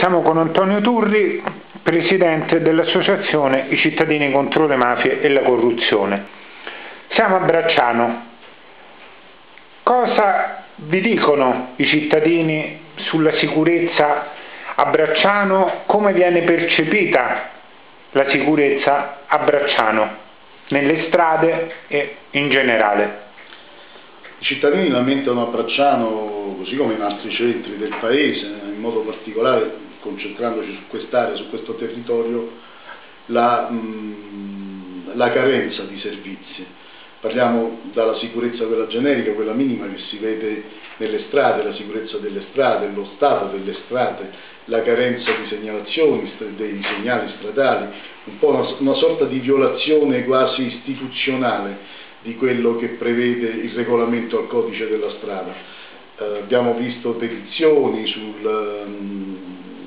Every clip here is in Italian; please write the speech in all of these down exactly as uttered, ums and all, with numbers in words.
Siamo con Antonio Turri, presidente dell'associazione I Cittadini contro le mafie e la corruzione. Siamo a Bracciano. Cosa vi dicono i cittadini sulla sicurezza a Bracciano? Come viene percepita la sicurezza a Bracciano, nelle strade e in generale? I cittadini lamentano a Bracciano, così come in altri centri del paese, in modo particolare concentrandoci su quest'area, su questo territorio, la, mh, la carenza di servizi. Parliamo dalla sicurezza quella generica, quella minima che si vede nelle strade, la sicurezza delle strade, lo stato delle strade, la carenza di segnalazioni, dei segnali stradali, un po' una, una sorta di violazione quasi istituzionale di quello che prevede il regolamento al codice della strada. Eh, abbiamo visto petizioni sul, um,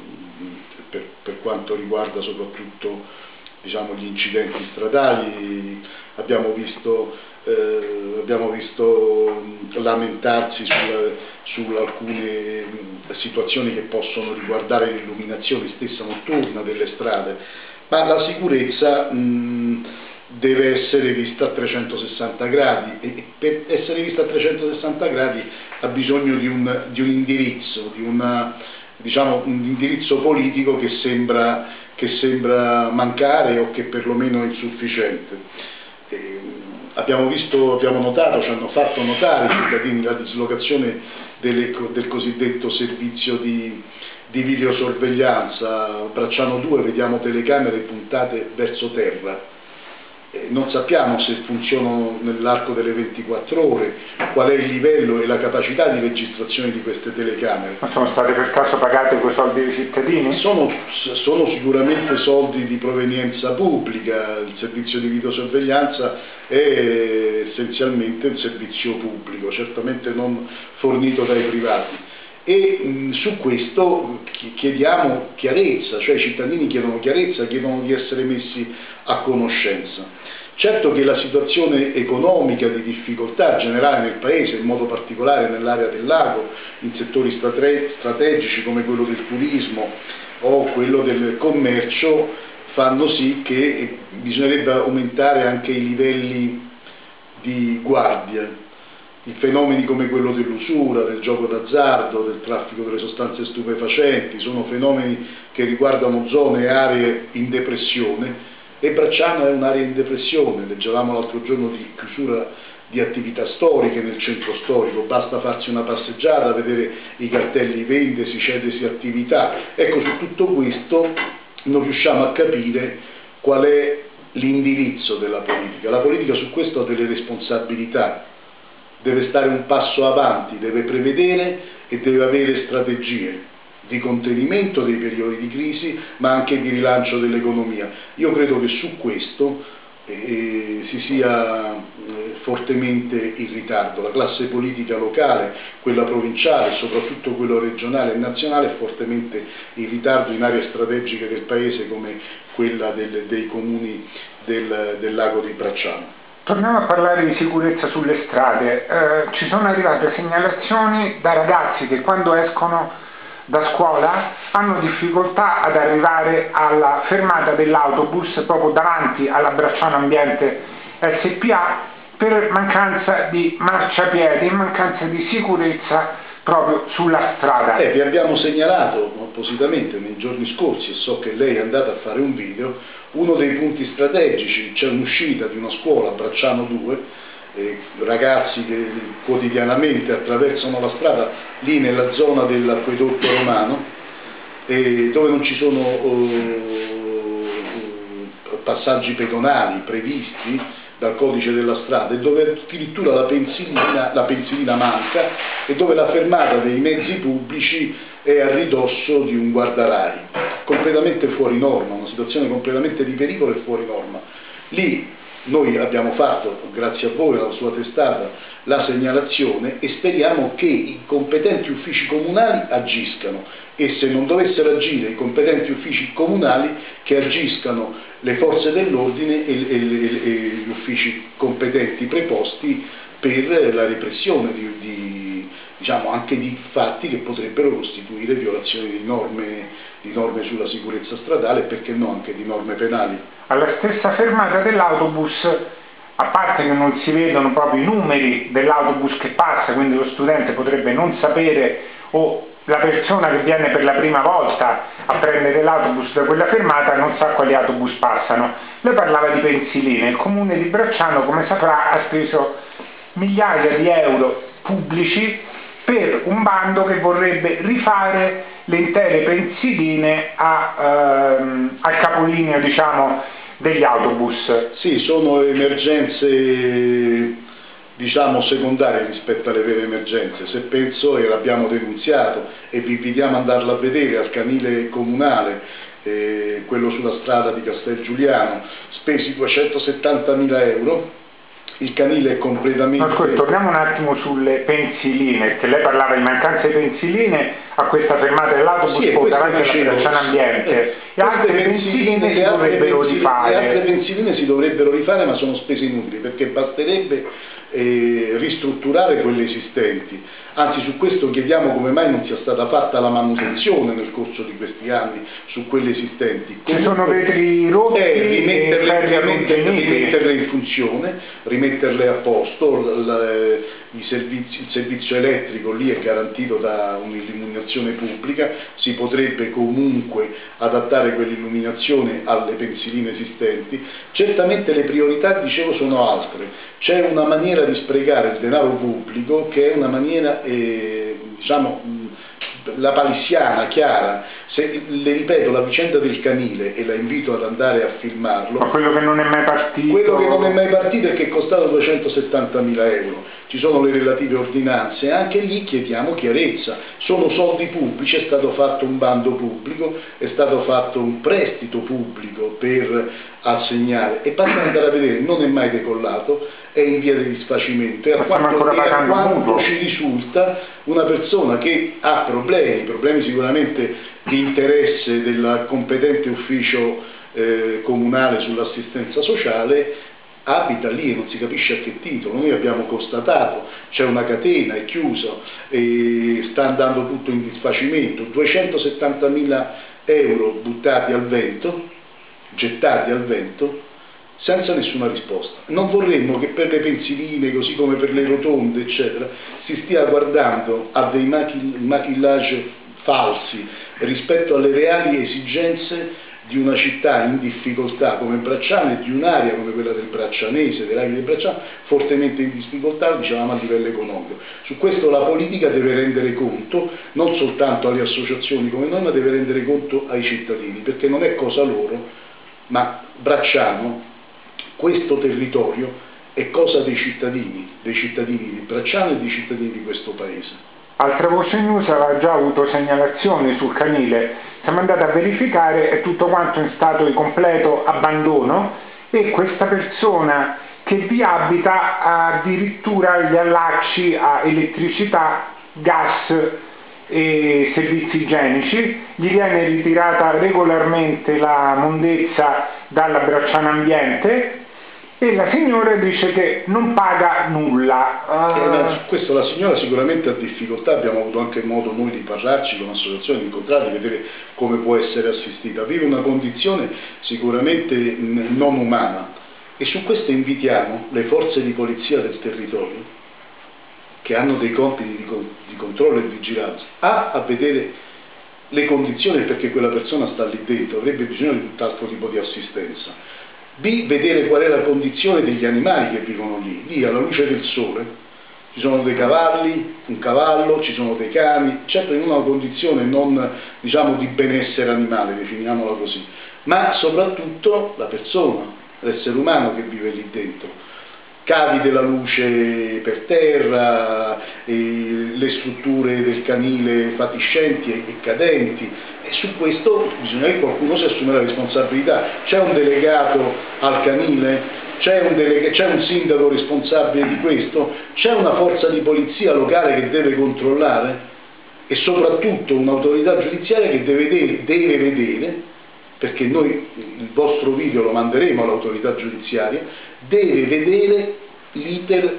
per, per quanto riguarda soprattutto diciamo, gli incidenti stradali, abbiamo visto, eh, abbiamo visto lamentarsi su alcune situazioni che possono riguardare l'illuminazione stessa notturna delle strade, ma la sicurezza mh, deve essere vista a trecentosessanta gradi e per essere vista a trecentosessanta gradi ha bisogno di un, di un indirizzo, di una, diciamo, un indirizzo politico che sembra, che sembra mancare o che perlomeno è insufficiente. E abbiamo visto, abbiamo notato, ci hanno fatto notare i cittadini la dislocazione delle, del cosiddetto servizio di, di videosorveglianza. A Bracciano due vediamo telecamere puntate verso terra. Non sappiamo se funzionano nell'arco delle ventiquattro ore, qual è il livello e la capacità di registrazione di queste telecamere. Ma sono state per caso pagate quei soldi dei cittadini? Sono, sono sicuramente soldi di provenienza pubblica, il servizio di videosorveglianza è essenzialmente un servizio pubblico, certamente non fornito dai privati. E mh, su questo chiediamo chiarezza, cioè i cittadini chiedono chiarezza, chiedono di essere messi a conoscenza. Certo che la situazione economica di difficoltà generale nel Paese, in modo particolare nell'area del lago, in settori strate strategici come quello del turismo o quello del commercio, fanno sì che bisognerebbe aumentare anche i livelli di guardia. I fenomeni come quello dell'usura, del gioco d'azzardo, del traffico delle sostanze stupefacenti, sono fenomeni che riguardano zone e aree in depressione e Bracciano è un'area in depressione. Leggevamo l'altro giorno di chiusura di attività storiche nel centro storico, basta farsi una passeggiata, vedere i cartelli vendesi, cedesi attività. Ecco, su tutto questo non riusciamo a capire qual è l'indirizzo della politica. La politica su questo ha delle responsabilità. Deve stare un passo avanti, deve prevedere e deve avere strategie di contenimento dei periodi di crisi, ma anche di rilancio dell'economia. Io credo che su questo eh, si sia eh, fortemente in ritardo. La classe politica locale, quella provinciale, soprattutto quella regionale e nazionale, è fortemente in ritardo in aree strategiche del Paese come quella del, dei comuni del, del lago di Bracciano. Torniamo a parlare di sicurezza sulle strade. Eh, ci sono arrivate segnalazioni da ragazzi che quando escono da scuola hanno difficoltà ad arrivare alla fermata dell'autobus proprio davanti alla Bracciano Ambiente S P A per mancanza di marciapiede e mancanza di sicurezza proprio sulla strada. Eh, vi abbiamo segnalato appositamente nei giorni scorsi, e so che lei è andata a fare un video, uno dei punti strategici. C'è un'uscita di una scuola a Bracciano due, eh, ragazzi che quotidianamente attraversano la strada lì nella zona dell'acquedotto romano, eh, dove non ci sono eh, passaggi pedonali previsti dal codice della strada e dove addirittura la pensilina, la pensilina manca e dove la fermata dei mezzi pubblici è a ridosso di un guardarai, completamente fuori norma, una situazione completamente di pericolo e fuori norma. Lì noi abbiamo fatto, grazie a voi, alla sua testata, la segnalazione e speriamo che i competenti uffici comunali agiscano e se non dovessero agire i competenti uffici comunali che agiscano le forze dell'ordine e, e, e, e gli uffici competenti preposti per la repressione di, di, diciamo, anche di fatti che potrebbero costituire violazioni di norme, di norme sulla sicurezza stradale e perché no anche di norme penali. Alla stessa fermata dell'autobus, a parte che non si vedono proprio i numeri dell'autobus che passa, quindi lo studente potrebbe non sapere, o la persona che viene per la prima volta a prendere l'autobus da quella fermata non sa quali autobus passano. Lei parlava di pensiline. Il comune di Bracciano, come saprà, ha speso migliaia di euro pubblici per un bando che vorrebbe rifare le intere pensiline a, ehm, al capolinea, diciamo, degli autobus. Sì, sono emergenze, diciamo, secondarie rispetto alle vere emergenze. Se penso, e l'abbiamo denunziato e vi invitiamo ad andarla a vedere, al canile comunale, eh, quello sulla strada di Castel Giuliano, spesi duecentosettantamila euro. Il canile è completamente... Ma scusa, torniamo un attimo sulle pensiline, perché lei parlava di mancanza di pensiline a questa fermata dell'autobus, sì, davanti alla Bracciano Ambiente, eh, e altre pensiline, pensiline si dovrebbero rifare. Le altre pensiline si dovrebbero rifare, ma sono spese inutili, perché basterebbe eh, ristrutturare quelle esistenti. Anzi, su questo chiediamo come mai non sia stata fatta la manutenzione nel corso di questi anni su quelle esistenti. Ci sono vetri rotti eh, rimetterle, e rimetterle, rimetterle in funzione, rimetterle a posto. l, i servizi, il servizio elettrico lì è garantito da un'illuminazione pubblica, si potrebbe comunque adattare quell'illuminazione alle pensiline esistenti. Certamente le priorità, dicevo, sono altre. C'è una maniera di sprecare il denaro pubblico che è una maniera, eh, diciamo, la palissiana, chiara. Se, le ripeto, la vicenda del canile, e la invito ad andare a filmarlo. Ma quello che non è mai partito... Quello che non è mai partito è che è costato duecentosettantamila euro. Ci sono le relative ordinanze, anche lì chiediamo chiarezza. Sono soldi pubblici, è stato fatto un bando pubblico, è stato fatto un prestito pubblico per assegnare, e basta andare a vedere, non è mai decollato, è in via di disfacimento, e a quanto, e a quanto ci risulta una persona che ha problemi, problemi sicuramente di interesse del competente ufficio eh, comunale sull'assistenza sociale, abita lì e non si capisce a che titolo. Noi abbiamo constatato, c'è una catena, è chiuso, e sta andando tutto in disfacimento, duecentosettantamila euro buttati al vento, gettati al vento, senza nessuna risposta. Non vorremmo che per le pensiline, così come per le rotonde, eccetera, si stia guardando a dei maquillage falsi rispetto alle reali esigenze di una città in difficoltà come Bracciano e di un'area come quella del Braccianese, dell'area del Bracciano, fortemente in difficoltà, diciamo, a livello economico. Su questo la politica deve rendere conto, non soltanto alle associazioni come noi, ma deve rendere conto ai cittadini, perché non è cosa loro, ma Bracciano, questo territorio, è cosa dei cittadini, dei cittadini di Bracciano e dei cittadini di questo paese. Altra Voce News aveva già avuto segnalazioni sul canile, siamo andati a verificare, è tutto quanto in stato di completo abbandono, e questa persona che vi abita ha addirittura gli allacci a elettricità, gas e servizi igienici, gli viene ritirata regolarmente la mondezza dalla Bracciano Ambiente, e la signora dice che non paga nulla. Uh... Eh, questo la signora sicuramente ha difficoltà, abbiamo avuto anche modo noi di parlarci con l'associazione, di incontrarla, di vedere come può essere assistita. Vive una condizione sicuramente non umana, e su questo invitiamo le forze di polizia del territorio, che hanno dei compiti di, con di controllo e vigilanza, a, a vedere le condizioni, perché quella persona sta lì dentro, avrebbe bisogno di tutt'altro tipo di assistenza. B, vedere qual è la condizione degli animali che vivono lì. Lì alla luce del sole ci sono dei cavalli, un cavallo, ci sono dei cani, certo in una condizione non, diciamo, di benessere animale, definiamola così, ma soprattutto la persona, l'essere umano che vive lì dentro. Cavi della luce per terra, e le strutture del canile fatiscenti e cadenti, e su questo bisogna che qualcuno si assume la responsabilità. C'è un delegato al canile? C'è un, c'è un sindaco responsabile di questo? C'è una forza di polizia locale che deve controllare? E soprattutto un'autorità giudiziaria che deve vedere, deve vedere, perché noi il vostro video lo manderemo all'autorità giudiziaria, deve vedere l'iter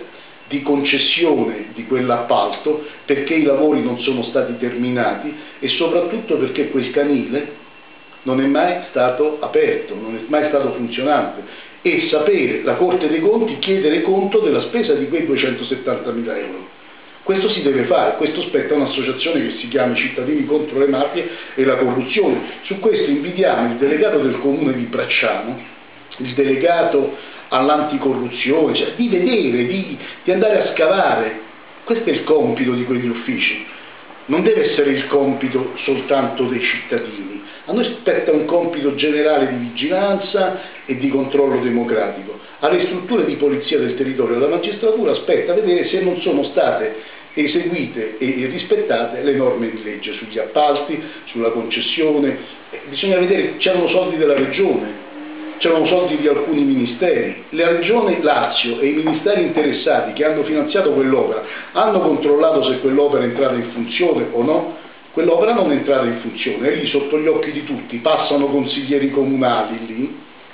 di concessione di quell'appalto perché i lavori non sono stati terminati e soprattutto perché quel canile non è mai stato aperto, non è mai stato funzionante, e sapere, la Corte dei Conti, chiedere conto della spesa di quei duecentosettantamila euro. Questo si deve fare, questo spetta a un'associazione che si chiama Cittadini contro le mafie e la corruzione. Su questo invitiamo il delegato del comune di Bracciano, il delegato all'anticorruzione, cioè di vedere, di, di andare a scavare. Questo è il compito di quegli uffici, non deve essere il compito soltanto dei cittadini. A noi spetta un compito generale di vigilanza e di controllo democratico. Alle strutture di polizia del territorio della magistratura spetta vedere se non sono state eseguite e rispettate le norme di legge sugli appalti, sulla concessione. Bisogna vedere, c'erano soldi della regione, c'erano soldi di alcuni ministeri. La regione Lazio e i ministeri interessati che hanno finanziato quell'opera hanno controllato se quell'opera è entrata in funzione o no. Quell'opera non è entrata in funzione, è lì sotto gli occhi di tutti, passano consiglieri comunali lì,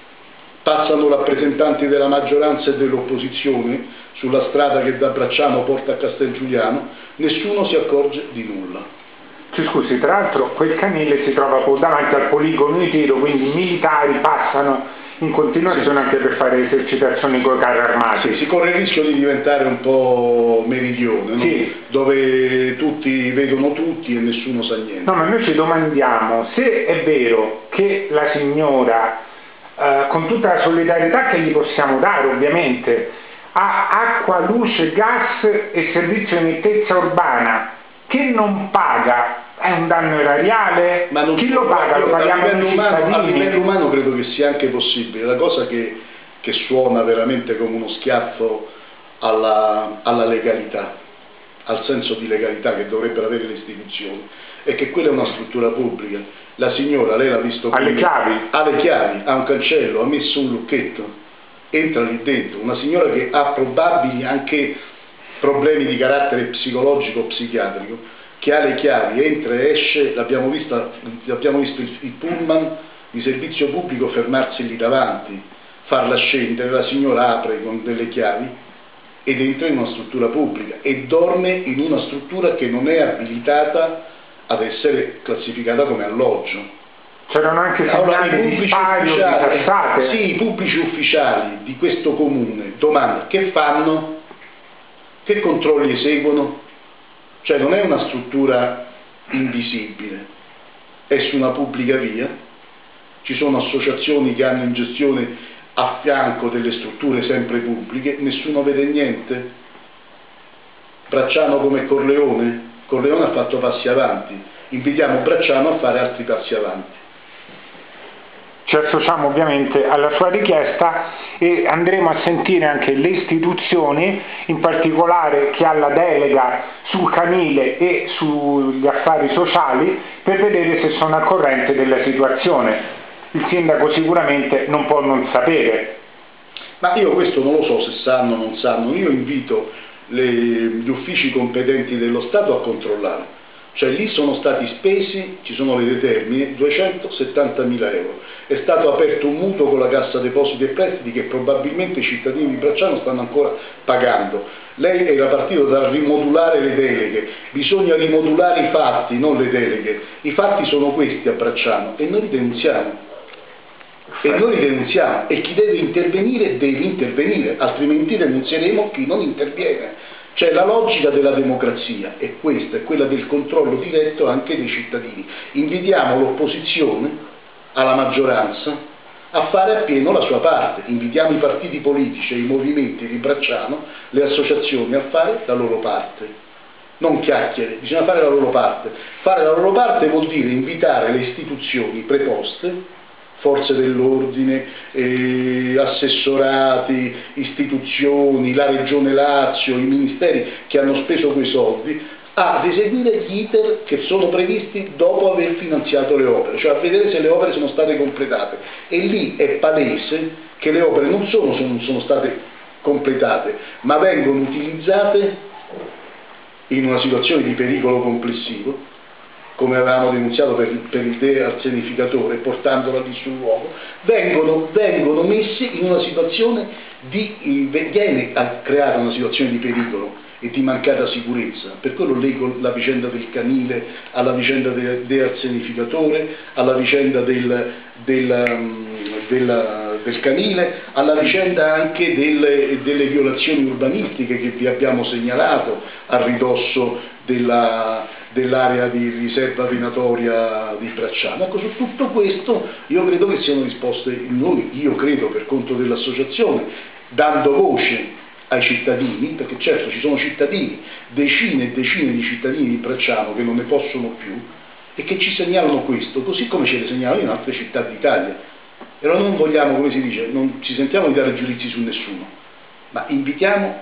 passano rappresentanti della maggioranza e dell'opposizione sulla strada che da Bracciano porta a Castelgiuliano, nessuno si accorge di nulla. Ci scusi, tra l'altro quel canile si trova davanti al poligono di tiro, quindi i militari passano in continuazione anche per fare esercitazioni con i carri armati. Sì, si corre il rischio di diventare un po' meridione, no? Sì. Dove tutti vedono tutti e nessuno sa niente. No, ma noi ci domandiamo se è vero che la signora, eh, con tutta la solidarietà che gli possiamo dare ovviamente, ha acqua, luce, gas e servizio di nettezza urbana, che non paga, è un danno erariale? Ma non chi lo paga? Lo paghiamo noi cittadini? A livello umano credo che sia anche possibile. La cosa che, che suona veramente come uno schiaffo alla, alla legalità, al senso di legalità che dovrebbero avere le istituzioni, è che quella è una struttura pubblica. La signora, lei l'ha visto ha le chiavi, ha le chiavi, ha un cancello, ha messo un lucchetto, entra lì dentro. Una signora che ha probabili anche problemi di carattere psicologico o psichiatrico, che ha le chiavi, entra e esce. L'abbiamo visto, l'abbiamo visto il, il pullman di servizio pubblico fermarsi lì davanti, farla scendere, la signora apre con delle chiavi ed entra in una struttura pubblica e dorme in una struttura che non è abilitata ad essere classificata come alloggio. C'erano anche segnali di spario, di cassate. Sì, i pubblici ufficiali di questo comune domanda che fanno? Che controlli eseguono? Cioè non è una struttura invisibile, è su una pubblica via, ci sono associazioni che hanno in gestione a fianco delle strutture sempre pubbliche, nessuno vede niente. Bracciano come Corleone, Corleone ha fatto passi avanti, invitiamo Bracciano a fare altri passi avanti. Ci associamo ovviamente alla sua richiesta e andremo a sentire anche le istituzioni, in particolare chi ha la delega sul canile e sugli affari sociali, per vedere se sono al corrente della situazione. Il sindaco sicuramente non può non sapere. Ma io questo non lo so se sanno o non sanno, io invito le, gli uffici competenti dello Stato a controllare. Cioè lì sono stati spesi, ci sono le determine, duecentosettantamila euro. È stato aperto un mutuo con la Cassa Depositi e Prestiti che probabilmente i cittadini di Bracciano stanno ancora pagando. Lei era partito dal rimodulare le deleghe, bisogna rimodulare i fatti, non le deleghe. I fatti sono questi a Bracciano e noi li denunziamo. E noi li denunziamo e chi deve intervenire deve intervenire, altrimenti denunzieremo chi non interviene. Cioè la logica della democrazia è questa, è quella del controllo diretto anche dei cittadini. Invitiamo l'opposizione alla maggioranza a fare appieno la sua parte, invitiamo i partiti politici e i movimenti di Bracciano, le associazioni a fare la loro parte. Non chiacchiere, bisogna fare la loro parte. Fare la loro parte vuol dire invitare le istituzioni preposte, forze dell'ordine, eh, assessorati, istituzioni, la Regione Lazio, i ministeri che hanno speso quei soldi, ad eseguire gli iter che sono previsti dopo aver finanziato le opere, cioè a vedere se le opere sono state completate. E lì è palese che le opere non solo sono, sono state completate, ma vengono utilizzate in una situazione di pericolo complessivo come avevamo denunziato per, per il dearsenificatore, portandola lì sul luogo, vengono, vengono messi in una situazione di, viene a creare una situazione di pericolo e di mancata sicurezza. Per quello leggo la vicenda del canile alla vicenda del dearsenificatore, alla vicenda del, del, del, del canile, alla vicenda anche delle, delle violazioni urbanistiche che vi abbiamo segnalato a ridosso della, dell'area di riserva venatoria di Bracciano. Ecco, su tutto questo io credo che siano risposte noi, io credo per conto dell'associazione, dando voce ai cittadini, perché certo ci sono cittadini, decine e decine di cittadini di Bracciano che non ne possono più e che ci segnalano questo, così come ce le segnalano in altre città d'Italia. E allora non vogliamo, come si dice, non ci sentiamo di dare giudizi su nessuno, ma invitiamo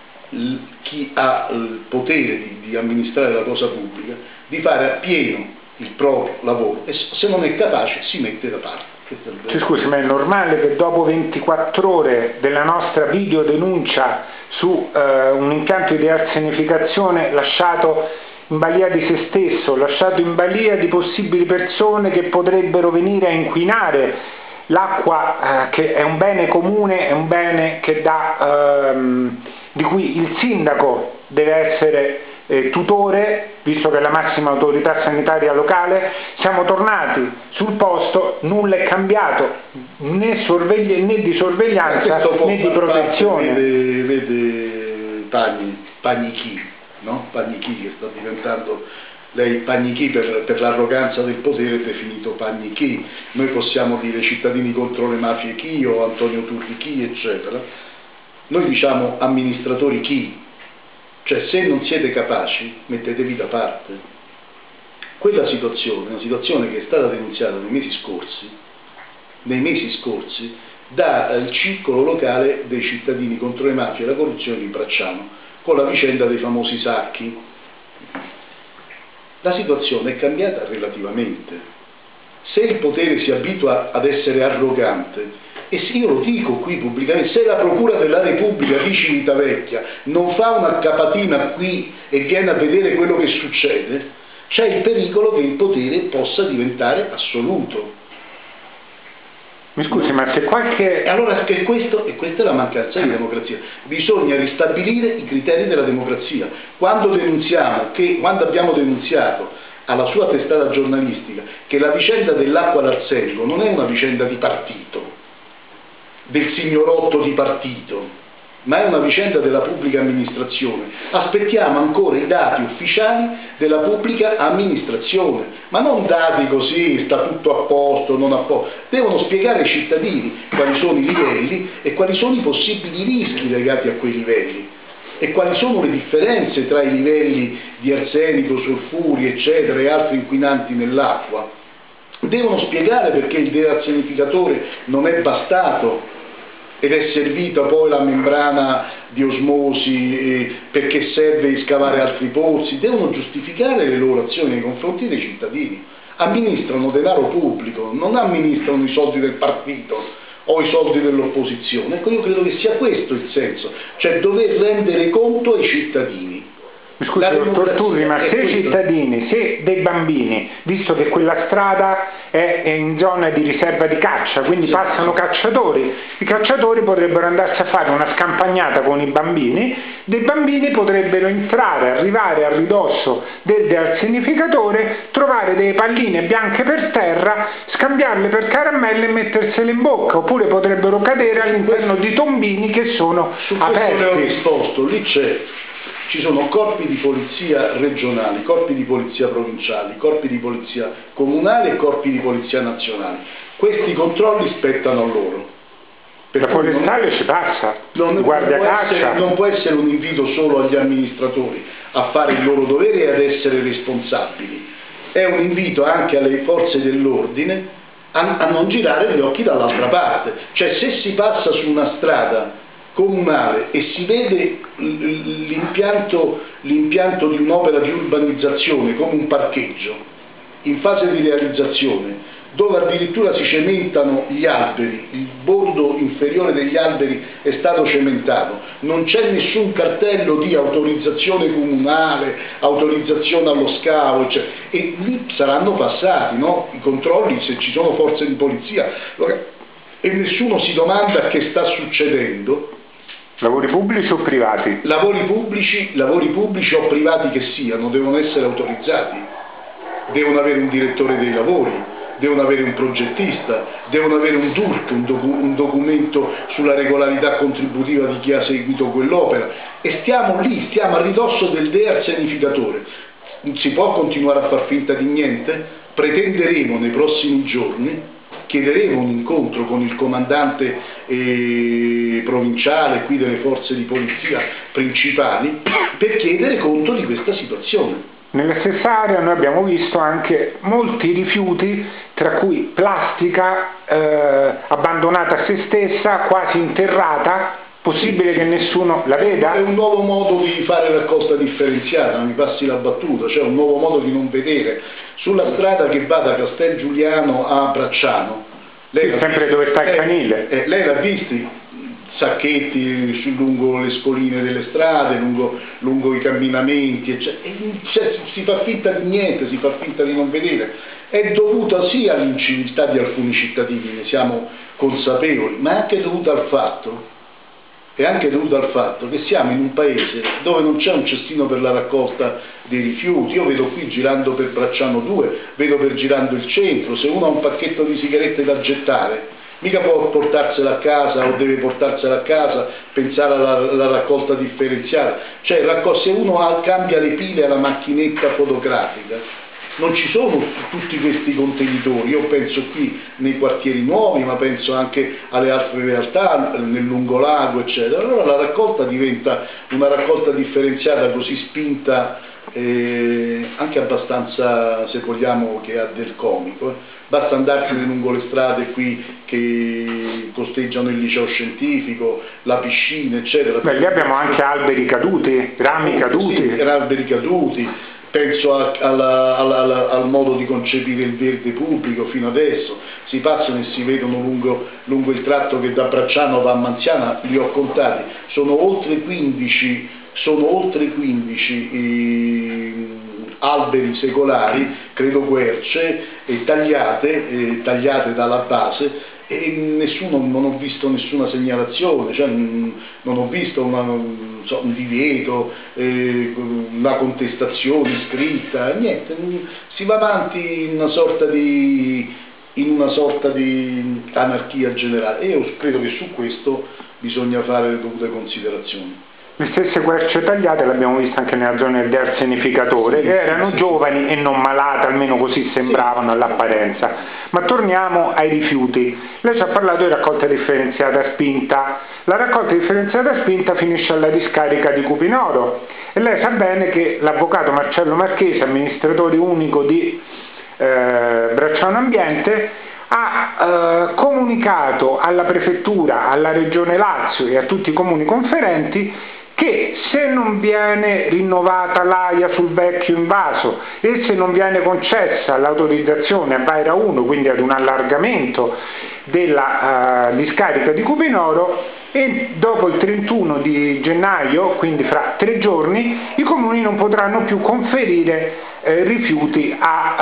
chi ha il potere di, di amministrare la cosa pubblica di fare appieno il proprio lavoro e se non è capace si mette da parte. Ci scusi, ma è normale che dopo ventiquattro ore della nostra videodenuncia su eh, un impianto di dearsenificazione lasciato in balia di se stesso, lasciato in balia di possibili persone che potrebbero venire a inquinare l'acqua, eh, che è un bene comune, è un bene che dà, ehm, di cui il sindaco deve essere eh, tutore, visto che è la massima autorità sanitaria locale. Siamo tornati sul posto, nulla è cambiato, né, né di sorveglianza né di protezione. Vede, vede Pagni, Pagnichi, no? Pagnichi che sta diventando... Lei Pagnichi per, per l'arroganza del potere è definito Pagnichi, noi possiamo dire cittadini contro le mafie chi o Antonio Turri chi, eccetera. Noi diciamo amministratori chi, cioè se non siete capaci mettetevi da parte. Quella situazione è una situazione che è stata denunziata nei mesi scorsi, nei mesi scorsi dal circolo locale dei cittadini contro le mafie e la corruzione di Bracciano, con la vicenda dei famosi sacchi. La situazione è cambiata relativamente. Se il potere si abitua ad essere arrogante, e io lo dico qui pubblicamente, se la Procura della Repubblica di Civitavecchia non fa una capatina qui e viene a vedere quello che succede, c'è il pericolo che il potere possa diventare assoluto. Mi scusi, ma se qualche... E allora che questo, e questa è la mancanza di democrazia. Bisogna ristabilire i criteri della democrazia. Quando denunziamo, che, quando abbiamo denunziato alla sua testata giornalistica che la vicenda dell'acqua d'Arsenico non è una vicenda di partito, del signorotto di partito, ma è una vicenda della pubblica amministrazione. Aspettiamo ancora i dati ufficiali della pubblica amministrazione, ma non dati così, sta tutto a posto, non a posto. Devono spiegare ai cittadini quali sono i livelli e quali sono i possibili rischi legati a quei livelli e quali sono le differenze tra i livelli di arsenico, solfuri, eccetera, e altri inquinanti nell'acqua. Devono spiegare perché il dearsenificatore non è bastato ed è servita poi la membrana di osmosi eh, perché serve scavare altri pozzi. Devono giustificare le loro azioni nei confronti dei cittadini. Amministrano denaro pubblico, non amministrano i soldi del partito o i soldi dell'opposizione. Ecco, io credo che sia questo il senso, cioè dover rendere conto ai cittadini. Scusi, dottor Turri, ma se i cittadini, se dei bambini, visto che quella strada è in zona di riserva di caccia, quindi passano cacciatori, i cacciatori potrebbero andarsi a fare una scampagnata con i bambini, dei bambini potrebbero entrare, arrivare a ridosso del dearsenificatore, trovare delle palline bianche per terra, scambiarle per caramelle e mettersele in bocca, oppure potrebbero cadere all'interno di tombini che sono su aperti. Questo le ho risposto, lì c'è. Ci sono corpi di polizia regionali, corpi di polizia provinciali, corpi di polizia comunali e corpi di polizia nazionali. Questi controlli spettano a loro. La forestale ci passa, non, guardia non, può caccia. essere, non può essere un invito solo agli amministratori a fare il loro dovere e ad essere responsabili. È un invito anche alle forze dell'ordine a, a non girare gli occhi dall'altra parte. Cioè se si passa su una strada comunale e si vede l'impianto, l'impianto di un'opera di urbanizzazione come un parcheggio in fase di realizzazione dove addirittura si cementano gli alberi, il bordo inferiore degli alberi è stato cementato, non c'è nessun cartello di autorizzazione comunale, autorizzazione allo scavo, eccetera. E lì saranno passati, no? I controlli, se ci sono forze di polizia, e nessuno si domanda che sta succedendo. Lavori pubblici o privati? Lavori pubblici, lavori pubblici o privati che siano, devono essere autorizzati, devono avere un direttore dei lavori, devono avere un progettista, devono avere un D U R C, un, docu un documento sulla regolarità contributiva di chi ha seguito quell'opera, e stiamo lì, stiamo a ridosso del dearsenificatore. Non si può continuare a far finta di niente? Pretenderemo nei prossimi giorni, chiederemo un incontro con il comandante eh, provinciale qui delle forze di polizia principali per chiedere conto di questa situazione. Nella stessa area noi abbiamo visto anche molti rifiuti, tra cui plastica eh, abbandonata a se stessa, quasi interrata. Possibile che nessuno la veda? È un nuovo modo di fare raccolta differenziata, mi passi la battuta, cioè un nuovo modo di non vedere. Sulla strada che va da Castel Giuliano a Bracciano, lei sì, sempre dove sta il canile. Eh, lei l'ha visti sacchetti su, lungo le scoline delle strade, lungo, lungo i camminamenti, eccetera. E, cioè, si fa finta di niente, si fa finta di non vedere. È dovuta sia all'inciviltà di alcuni cittadini, ne siamo consapevoli, ma è anche dovuta al fatto è anche dovuto al fatto che siamo in un paese dove non c'è un cestino per la raccolta dei rifiuti. Io vedo qui, girando per Bracciano due, vedo per girando il centro, se uno ha un pacchetto di sigarette da gettare, mica può portarsela a casa o deve portarsela a casa, pensare alla, alla raccolta differenziata. Cioè, se uno ha, cambia le pile alla macchinetta fotografica, non ci sono tutti questi contenitori. Io penso qui nei quartieri nuovi, ma penso anche alle altre realtà, nel lungolago, eccetera. Allora la raccolta diventa una raccolta differenziata, così spinta, eh, anche abbastanza, se vogliamo, che ha del comico. Eh. Basta andarsene lungo le strade qui che costeggiano il liceo scientifico, la piscina, eccetera. Beh, lì abbiamo anche alberi caduti, rami caduti. Sì, alberi caduti. Penso a, alla, alla, al modo di concepire il verde pubblico fino adesso. Si passano e si vedono lungo, lungo il tratto che da Bracciano va a Manziana, li ho contati, sono oltre quindici, sono oltre quindici eh, alberi secolari, credo querce, eh, tagliate, eh, tagliate dalla base, e nessuno, non ho visto nessuna segnalazione, cioè non ho visto una, so, un divieto, eh, una contestazione scritta, niente, si va avanti in una sorta di, in una sorta di anarchia generale, e io credo che su questo bisogna fare le dovute considerazioni. Le stesse querce tagliate le abbiamo viste anche nella zona del dearsenificatore, che erano giovani e non malate, almeno così sembravano all'apparenza. Ma torniamo ai rifiuti. Lei ci ha parlato di raccolta differenziata a spinta. La raccolta differenziata a spinta finisce alla discarica di Cupinoro, e lei sa bene che l'avvocato Marcello Marchese, amministratore unico di eh, Bracciano Ambiente, ha eh, comunicato alla prefettura, alla regione Lazio e a tutti i comuni conferenti che se non viene rinnovata l'A I A sul vecchio invaso e se non viene concessa l'autorizzazione a Vaira uno, quindi ad un allargamento della uh, discarica di Cupinoro, e dopo il trentuno di gennaio, quindi fra tre giorni, i comuni non potranno più conferire eh, rifiuti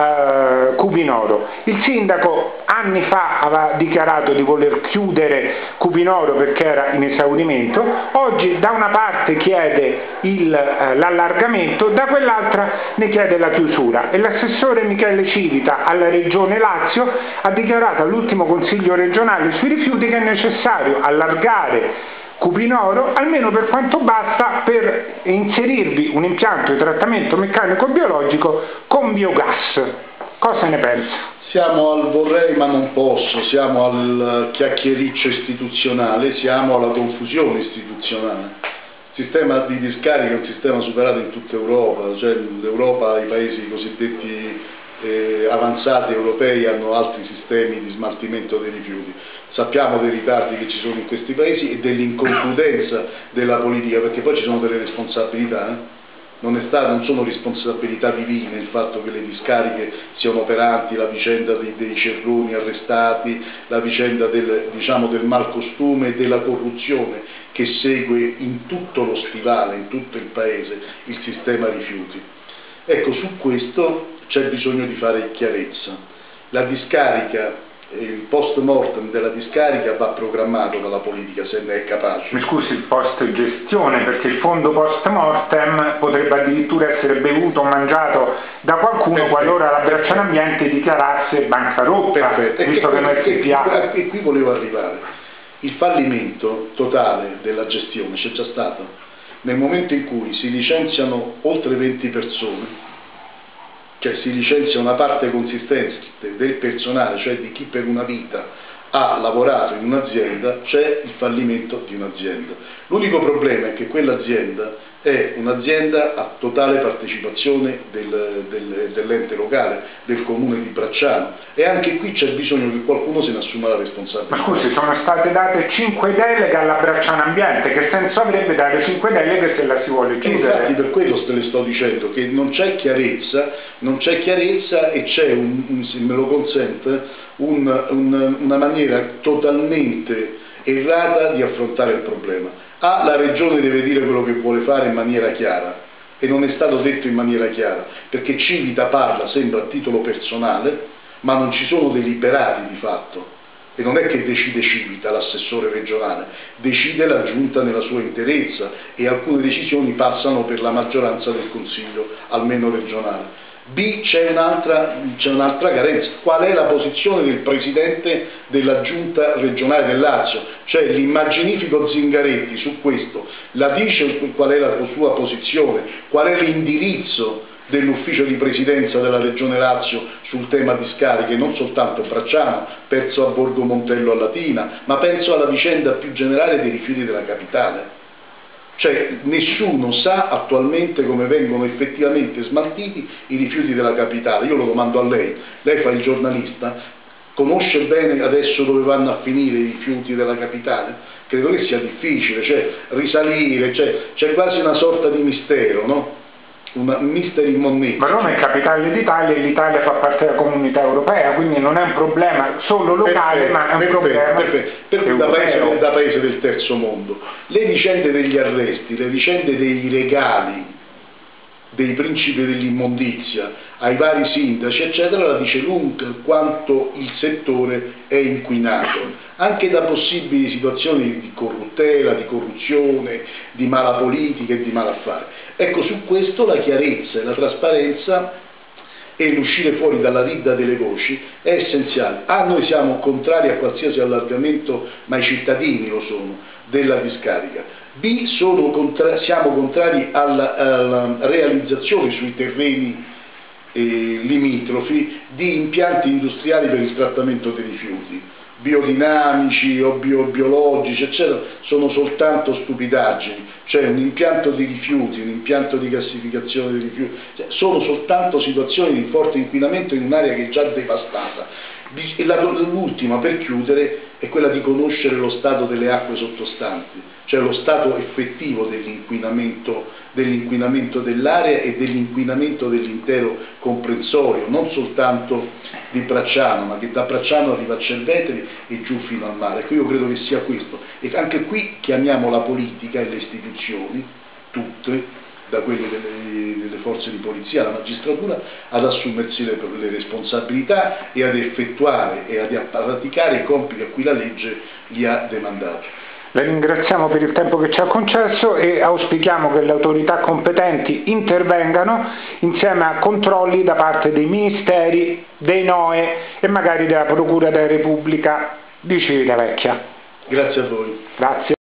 a uh, Cupinoro. Il sindaco anni fa aveva dichiarato di voler chiudere Cupinoro perché era in esaurimento, oggi da una parte chiede uh, l'allargamento, da quell'altra ne chiede la chiusura, e l'assessore Michele Civita alla regione Lazio ha dichiarato all'ultimo consiglio regionale sui rifiuti che è necessario allargare Cupinoro, almeno per quanto basta per inserirvi un impianto di trattamento meccanico biologico con biogas. Cosa ne pensa? Siamo al vorrei ma non posso, siamo al chiacchiericcio istituzionale, siamo alla confusione istituzionale. Il sistema di discarica è un sistema superato in tutta Europa, cioè l'Europa, i paesi cosiddetti Eh, avanzati europei hanno altri sistemi di smaltimento dei rifiuti. Sappiamo dei ritardi che ci sono in questi paesi e dell'inconcludenza della politica, perché poi ci sono delle responsabilità. Eh? non, è stato, non sono responsabilità divine il fatto che le discariche siano operanti, la vicenda dei, dei cerroni arrestati, la vicenda del, diciamo, del malcostume e della corruzione che segue in tutto lo stivale, in tutto il paese, il sistema rifiuti. Ecco, su questo c'è bisogno di fare chiarezza. La discarica, il post mortem della discarica va programmato dalla politica se ne è capace. Mi scusi, il post gestione, perché il fondo post mortem potrebbe addirittura essere bevuto o mangiato da qualcuno. Perfetto. Qualora la Bracciano Ambiente dichiarasse bancarotta. Perfetto. Visto e, che non è e, e, e qui volevo arrivare. Il fallimento totale della gestione c'è già stato nel momento in cui si licenziano oltre venti persone, cioè si licenzia una parte consistente del personale, cioè di chi per una vita ha lavorato in un'azienda, c'è il fallimento di un'azienda. L'unico problema è che quell'azienda è un'azienda a totale partecipazione del, del, dell'ente locale, del comune di Bracciano, e anche qui c'è bisogno che qualcuno se ne assuma la responsabilità. Ma scusi, sono state date cinque deleghe alla Bracciano Ambiente, che senso avrebbe dare cinque deleghe se la si vuole chiudere? Infatti per quello te le sto dicendo, che non c'è chiarezza, non c'è chiarezza e c'è, un, un, se me lo consente, un, un, una maniera totalmente errata di affrontare il problema. Ah, la Regione deve dire quello che vuole fare in maniera chiara, e non è stato detto in maniera chiara, perché Civita parla, sembra a titolo personale, ma non ci sono deliberati di fatto, e non è che decide Civita, l'assessore regionale, decide la Giunta nella sua interezza, e alcune decisioni passano per la maggioranza del Consiglio, almeno regionale. B, c'è un'altra un'altra carenza. Qual è la posizione del Presidente della Giunta regionale del Lazio? Cioè l'immaginifico Zingaretti su questo la dice qual è la sua posizione, qual è l'indirizzo dell'ufficio di presidenza della Regione Lazio sul tema discariche, non soltanto Bracciano, penso a Borgo Montello a Latina, ma penso alla vicenda più generale dei rifiuti della capitale. Cioè nessuno sa attualmente come vengono effettivamente smaltiti i rifiuti della capitale. Io lo domando a lei, lei fa il giornalista, conosce bene adesso dove vanno a finire i rifiuti della capitale? Credo che sia difficile, cioè risalire, cioè, c'è quasi una sorta di mistero, no? Un mystery money. Ma Roma è capitale d'Italia e l'Italia fa parte della comunità europea, quindi non è un problema solo locale, perfetto, ma è un perfetto, problema perfetto. Per da, paese, da paese del terzo mondo. Le vicende degli arresti, le vicende dei regali dei principi dell'immondizia ai vari sindaci eccetera la dice lunga quanto il settore è inquinato, anche da possibili situazioni di corruttela, di corruzione, di mala politica e di malaffare. Ecco, su questo la chiarezza e la trasparenza e l'uscire fuori dalla ridda delle voci è essenziale. A, noi siamo contrari a qualsiasi allargamento, ma i cittadini lo sono, della discarica. B, sono contra siamo contrari alla, alla realizzazione sui terreni eh, limitrofi di impianti industriali per il trattamento dei rifiuti, biodinamici o bio biologici, eccetera, sono soltanto stupidaggini. Cioè un impianto di rifiuti, un impianto di gassificazione dei rifiuti, cioè, sono soltanto situazioni di forte inquinamento in un'area che è già devastata. E l'ultima, per chiudere, è quella di conoscere lo stato delle acque sottostanti, cioè lo stato effettivo dell'inquinamento dell'inquinamento dell'area e dell'inquinamento dell'intero comprensorio, non soltanto di Bracciano, ma che da Bracciano arriva a Cerveteri e giù fino al mare. Ecco, io credo che sia questo. E anche qui chiamiamo la politica e le istituzioni, tutte, da quelle delle, delle forze di polizia alla magistratura, ad assumersi le, le responsabilità e ad effettuare e ad praticare i compiti a cui la legge li ha demandati. La ringraziamo per il tempo che ci ha concesso e auspichiamo che le autorità competenti intervengano insieme a controlli da parte dei ministeri, dei N O E e magari della Procura della Repubblica di Civitavecchia. Grazie a voi. Grazie.